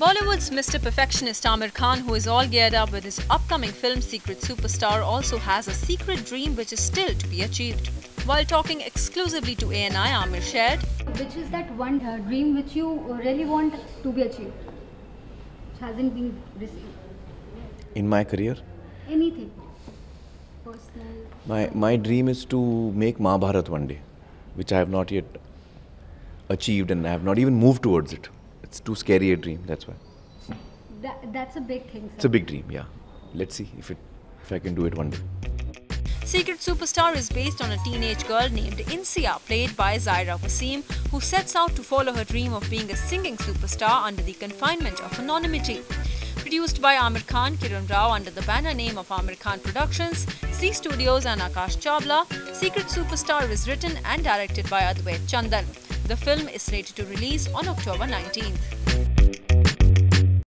Bollywood's Mr. Perfectionist Aamir Khan, who is all geared up with his upcoming film Secret Superstar, also has a secret dream which is still to be achieved. While talking exclusively to ANI, Aamir shared, which is that one dream which you really want to be achieved, which hasn't been received? In my career? Anything. Personal. My dream is to make Mahabharat one day, which I have not yet achieved and I have not even moved towards it. It's too scary a dream, that's why. That's a big thing, sir. It's a big dream, yeah. Let's see if I can do it one day. Secret Superstar is based on a teenage girl named Insia, played by Zaira Wasim, who sets out to follow her dream of being a singing superstar under the confinement of anonymity. Produced by Aamir Khan, Kiran Rao under the banner name of Aamir Khan Productions, Zee Studios and Akash Chawla, Secret Superstar is written and directed by Advait Chandan. The film is slated to release on October 19th.